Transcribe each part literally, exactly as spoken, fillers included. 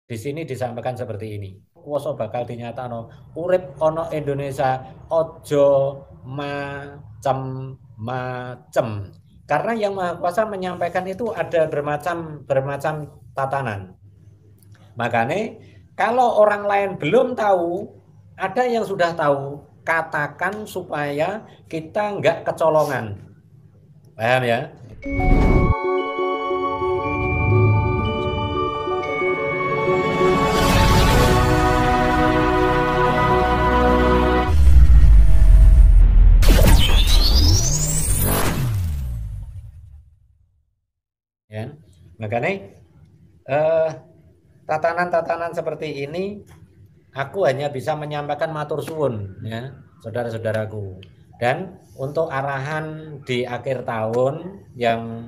Di sini disampaikan seperti ini. Kuwasa bakal dinyatakno urip ana Indonesia ojo macem-macem. Karena Yang Maha Kuasa menyampaikan itu ada bermacam bermacam tatanan. Makanya kalau orang lain belum tahu, ada yang sudah tahu, katakan supaya kita nggak kecolongan. Paham ya? Ya, makanya eh, tatanan-tatanan seperti ini aku hanya bisa menyampaikan matur suwun ya, saudara-saudaraku. Dan untuk arahan di akhir tahun yang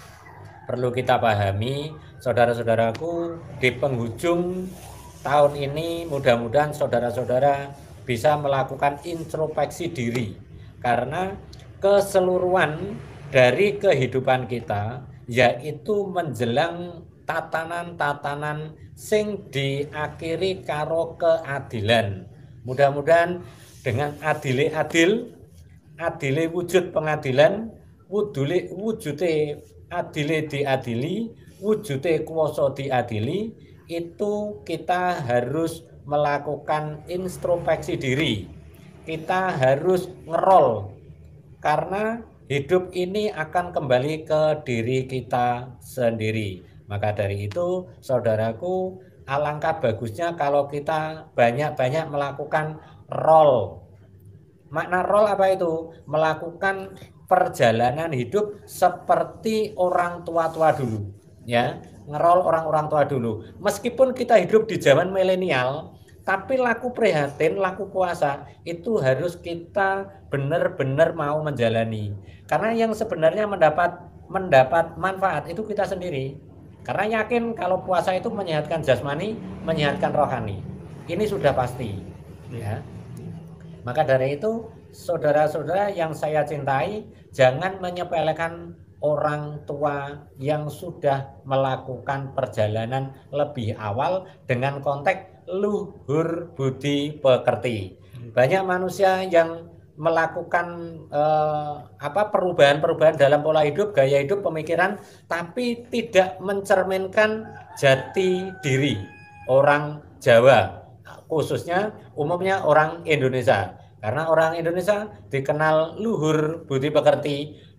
perlu kita pahami, saudara-saudaraku, di penghujung tahun ini mudah-mudahan saudara-saudara bisa melakukan introspeksi diri, karena keseluruhan dari kehidupan kita yaitu menjelang tatanan-tatanan sing diakhiri karo keadilan. Mudah-mudahan dengan adile adil, adile wujud pengadilan, wujudle wujute adile diadili, wujute kuwasa diadili, itu kita harus melakukan introspeksi diri. Kita harus ngerol, karena hidup ini akan kembali ke diri kita sendiri. Maka dari itu, saudaraku, alangkah bagusnya kalau kita banyak-banyak melakukan role. Makna role apa itu? Melakukan perjalanan hidup seperti orang tua-tua dulu. Ya, ngerol orang-orang tua dulu. Meskipun kita hidup di zaman milenial, tapi laku prihatin, laku puasa itu harus kita benar-benar mau menjalani. Karena yang sebenarnya mendapat mendapat manfaat itu kita sendiri. Karena yakin kalau puasa itu menyehatkan jasmani, menyehatkan rohani. Ini sudah pasti. Ya. Maka dari itu, saudara-saudara yang saya cintai, jangan menyepelekan orang tua yang sudah melakukan perjalanan lebih awal dengan konteks luhur budi pekerti. Banyak manusia yang melakukan eh, apa perubahan-perubahan dalam pola hidup, gaya hidup, pemikiran, tapi tidak mencerminkan jati diri orang Jawa, khususnya umumnya orang Indonesia. Karena orang Indonesia dikenal luhur budi pekerti,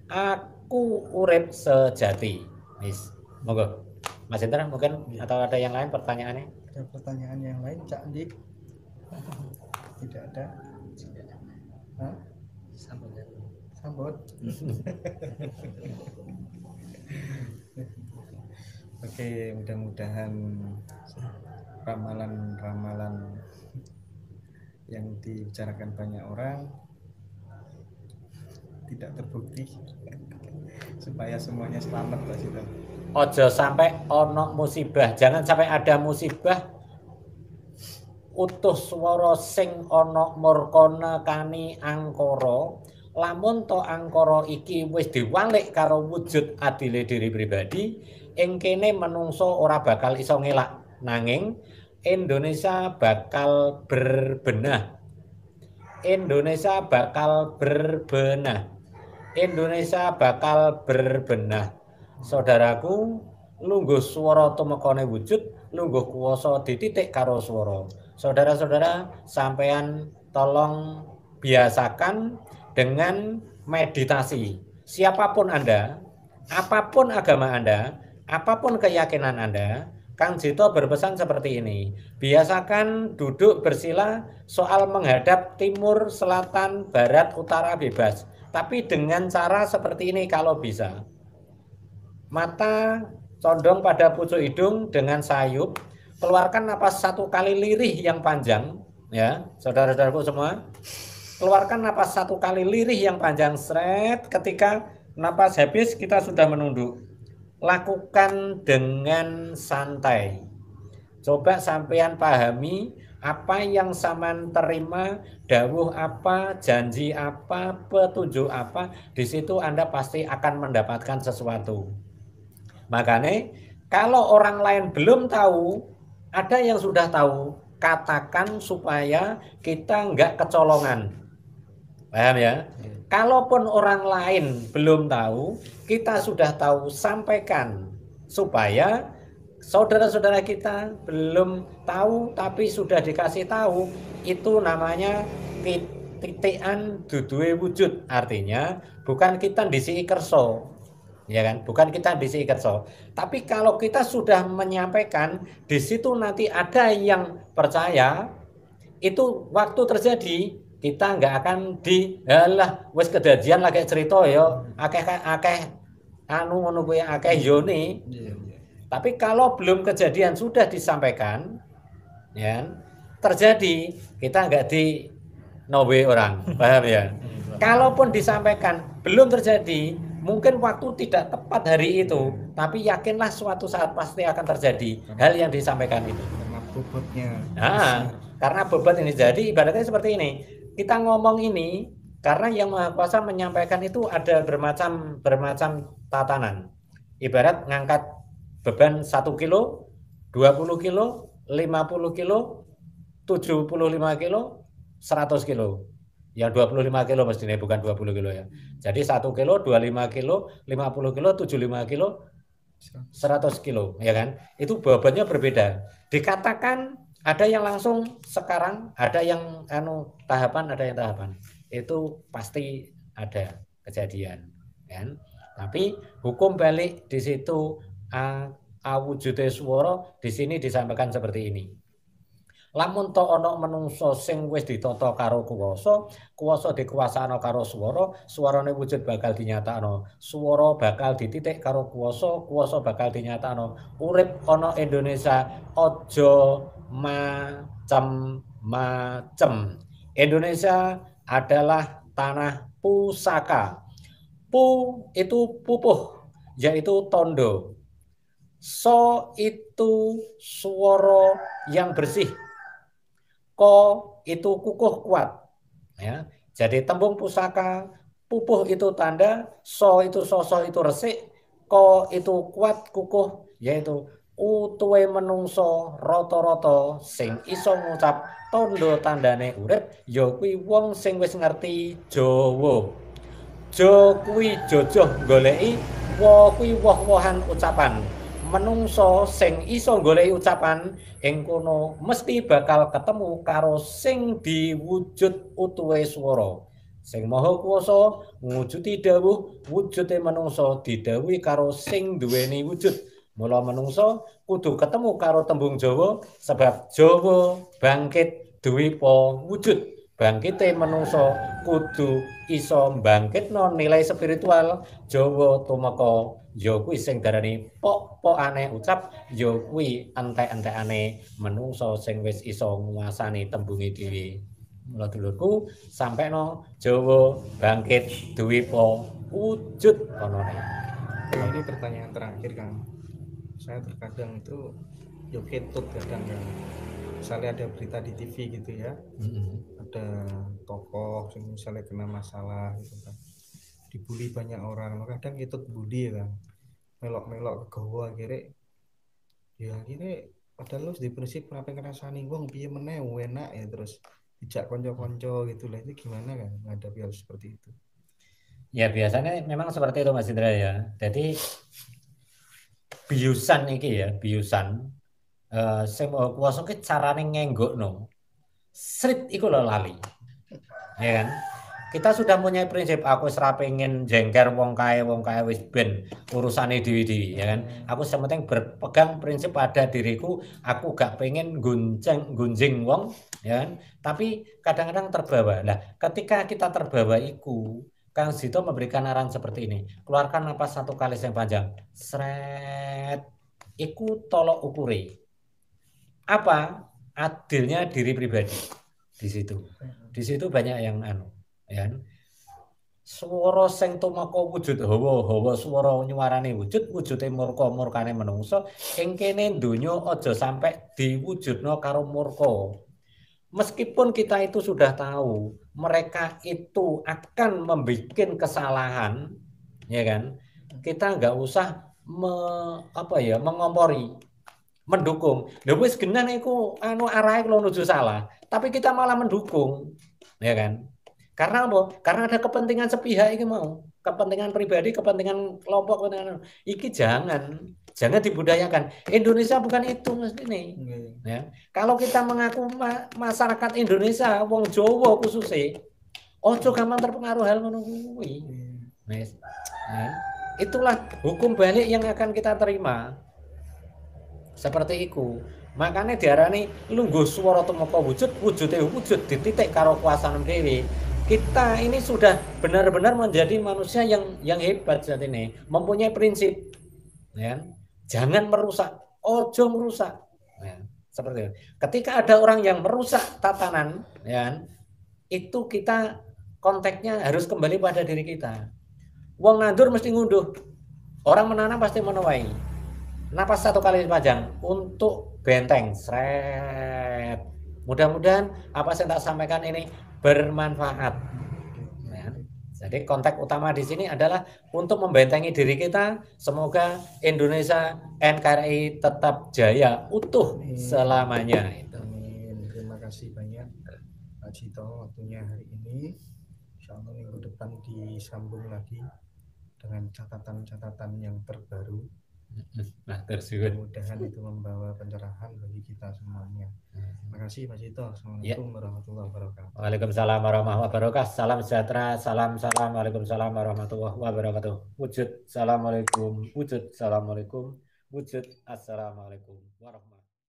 aku urip sejati. Nis, monggo. Mas Indra mungkin ya. Atau ada yang lain pertanyaannya? Ada pertanyaan yang lain, Cak Andi? Tidak ada. Hah? Sambut. Sambut. Oke, mudah-mudahan ramalan-ramalan yang dibicarakan banyak orang tidak terbukti, supaya semuanya selamat, Pak Sito. Ojo sampai ono musibah, jangan sampai ada musibah utus swara sing ana murkana kani angkara, lamun to angkara iki wis diwalik karo wujud adile diri pribadi, ing kene menungso ora bakal iso ngelak, nanging Indonesia bakal berbenah. Indonesia bakal berbenah. Indonesia bakal berbenah. Saudaraku, lungguh swara tumekane wujud, lungguh kuwasa dititik karo swara. Saudara-saudara, sampean tolong biasakan dengan meditasi. Siapapun Anda, apapun agama Anda, apapun keyakinan Anda, Kang Jito berpesan seperti ini. Biasakan duduk bersila soal menghadap timur, selatan, barat, utara bebas. Tapi dengan cara seperti ini kalau bisa. Mata condong pada pucuk hidung dengan sayup, keluarkan napas satu kali lirih yang panjang, ya, saudara-saudaraku semua. Keluarkan napas satu kali lirih yang panjang, seret. Ketika napas habis, kita sudah menunduk. Lakukan dengan santai. Coba sampean pahami apa yang sampean terima, dawuh apa, janji apa, petunjuk apa. Di situ Anda pasti akan mendapatkan sesuatu. Makanya kalau orang lain belum tahu, ada yang sudah tahu, katakan supaya kita nggak kecolongan. Paham ya? Kalaupun orang lain belum tahu, kita sudah tahu, sampaikan supaya saudara-saudara kita belum tahu tapi sudah dikasih tahu. Itu namanya titikan duduhe wujud, artinya bukan kita ndisi kerso, ya kan? Bukan kita ndisi kerso. Tapi kalau kita sudah menyampaikan, di situ nanti ada yang percaya, itu waktu terjadi kita nggak akan di alah wis kedadian lagi cerita ya akeh akeh anu ngono kuwi akeh yone. Tapi kalau belum kejadian sudah disampaikan, ya terjadi, kita nggak di nowe orang, paham ya? Kalaupun disampaikan belum terjadi, mungkin waktu tidak tepat hari itu, tapi yakinlah suatu saat pasti akan terjadi hal yang disampaikan itu. Karena bobotnya. Nah, karena bobot ini, jadi ibaratnya seperti ini. Kita ngomong ini karena Yang Maha Kuasa menyampaikan itu ada bermacam bermacam tatanan. Ibarat ngangkat beban satu kilo, dua puluh kilo, lima puluh kilo, tujuh puluh lima kilo, seratus kilo. Ya dua puluh lima kilo mestinya, bukan dua puluh kilo ya. Jadi satu kilo, dua puluh lima kilo, lima puluh kilo, tujuh puluh lima kilo, seratus kilo, ya kan? Itu bobotnya berbeda. Dikatakan ada yang langsung sekarang, ada yang anu tahapan, ada yang tahapan. Itu pasti ada kejadian, kan? Tapi hukum balik di situ awujude swara di sini disampaikan seperti ini. Lamun to ana menungso sing wis ditata karo kuwasa, kuwasa dikuasakno karo swara, swarane wujud bakal dinyatakno. Swara bakal dititik karo kuwasa, kuwasa bakal dinyatakno. Urip ana Indonesia aja macem-macem. Indonesia adalah tanah pusaka. Pu itu pupuh, yaitu tondo. So itu swara yang bersih. Ko itu kukuh kuat, ya. Jadi tembung pusaka, pupuh itu tanda, so itu sosok itu resik, ko itu kuat kukuh, yaitu utuhe menungso rata-rata sing iso ngucap tondo tandane urip ya kuwi wong sing wis ngerti Jawa. Jo kuwi jojoh goleki, wo kuwi woh-wohan ucapan. Menungso sing iso goleki ucapan ing kono mesti bakal ketemu karo sing diwujud utuhe swara. Sing Maha Kuwasa ngwujudi dawuh, wujude menungso didhawuhi karo sing duweni wujud. Mula menungso kudu ketemu karo tembung Jawa, sebab Jawa bangkit dwipa wujud. Bangkite menungso kudu iso bangkitno nilai spiritual. Jawa tumeka ya kuwi sing darani pok-pokane ucap, ya kuwi entek-entekane menungso sing wis iso nguasani tembunge dhewe. Mula dulurku, sampeno Jawa bangkit dwipa wujud ana. Ini pertanyaan terakhir, Kang. Saya terkadang itu yo ketut kadang kan. Misalnya ada berita di T V gitu ya. Mm-hmm. Ada tokoh yang misalnya kena masalah gitu kan. Dibully banyak orang, maka kadang ketut bully ya kan. Melok-melok ke gawa akhirnya ya akhirnya padahal lu di prinsip kenapa ngerasani wong piye meneh enak ya, terus dijak konco-konco gitu lah. Itu gimana kan menghadapi hal seperti itu? Ya biasanya memang seperti itu Mas Indra ya. Jadi biusan iki ya, biusan uh, sing Maha Kuwasa ki carane ngenggokno. Srit iku lho lali. Ya kan? Kita sudah punya prinsip, aku wis ra pengen jengker wong kae, wong kae wis ben urusane dhewe-dhewe, ya kan? Aku sementing berpegang prinsip pada diriku, aku gak pengen gunjing gunjing wong, ya kan? Tapi kadang-kadang terbawa. Nah, ketika kita terbawa iku, Kang Zito memberikan arahan seperti ini. Keluarkan napas satu kali yang panjang. Sret. Iku tolok ukuri. Apa? Adilnya diri pribadi. Di situ. Di situ banyak yang anu, ya. Swara sing tumeka wujud hawa-hawa swara nyuarane wujud, wujude murka murkane menungso. Ing kene donya aja sampai diwujudno karo murka. Meskipun kita itu sudah tahu mereka itu akan membuat kesalahan, ya kan? Kita nggak usah me, apa ya mengompori. mendukung. Lha wis genan iku anu arahe nuju salah, tapi kita malah mendukung. Ya kan? Karena apa? Karena ada kepentingan sepihak iki mau. Kepentingan pribadi, kepentingan kelompok, kepentingan iki jangan jangan dibudayakan. Indonesia bukan itu mesti nih. Ya. Kalau kita mengaku ma masyarakat Indonesia wong Jawa khususnya ojo gampang terpengaruh hal ngono kuwi. Wis. Nah, itulah hukum balik yang akan kita terima. Seperti itu. Makanya diarani lungguh swara tumeka wujud, wujude wujud dititik karo kuasane dhewe. Kita ini sudah benar-benar menjadi manusia yang yang hebat saat ini, mempunyai prinsip. Ya. Jangan merusak, ojo merusak. Ya. Seperti itu. Ketika ada orang yang merusak tatanan, ya, itu kita konteksnya harus kembali pada diri kita. Wong nandur mesti ngunduh. Orang menanam pasti menuai. Napas satu kali panjang untuk benteng. Sret. Mudah-mudahan apa yang tak sampaikan ini bermanfaat. Ya. Jadi konteks utama di sini adalah untuk membentengi diri kita. Semoga Indonesia N K R I tetap jaya utuh Amin. Selamanya. Amin. Terima kasih banyak Pak Cito waktunya hari ini. Insya Allah minggu depan disambung lagi dengan catatan-catatan yang terbaru. Nah, mudah-mudahan itu membawa pencerahan bagi kita semuanya. Terima kasih Pak Cito. Assalamualaikum ya. warahmatullahi wabarakatuh. Waalaikumsalam warahmatullahi wabarakatuh. Salam sejahtera, salam salam. Waalaikumsalam warahmatullahi wabarakatuh. Wujud, assalamualaikum. Wujud, assalamualaikum. Wujud, assalamualaikum warahmatullahi wabarakatuh.